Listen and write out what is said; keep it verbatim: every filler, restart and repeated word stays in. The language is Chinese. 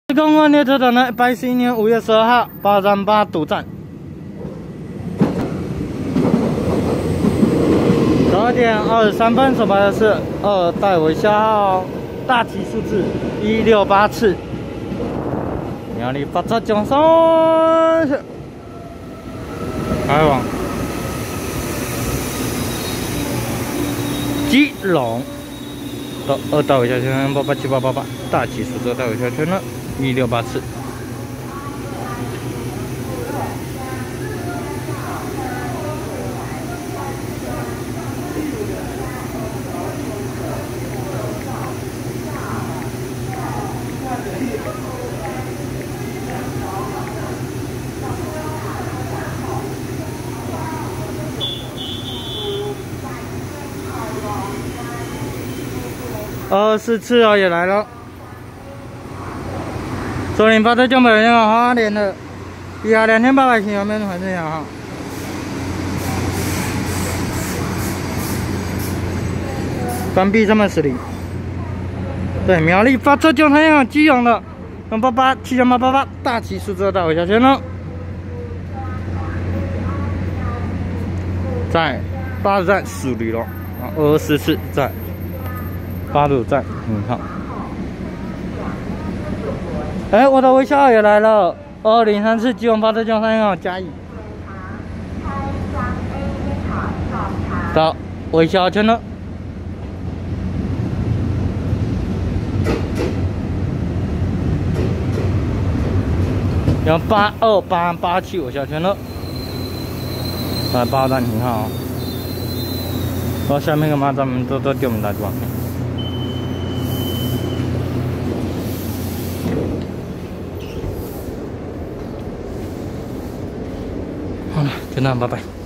公安列车长呢，一百四一年五月十二号八三八堵站。十二点二十三分所拍的是二代尾消号大体数字一六八次。苗栗发车江山，开往基隆到二代尾消圈八八七八八八，大体数字二代尾消圈呢一六八次。 二十四次哦，也来了。昨天发车江北人啊，花莲的，以下两千八百行有没有环境好哈？关闭上面十里。对，苗栗发车江太阳基隆的，零八八七三八八八大旗数字到尾下圈了，在八十站十里了，啊，二十四次在。 八路站，你看，哎，我的微笑也来了，二零三次基隆发车江三号加一，到微笑圈了，有八二八八七微笑圈了，来八站停好，我下面个马咱们都都丢我们大地方。 好了，就那样，拜拜。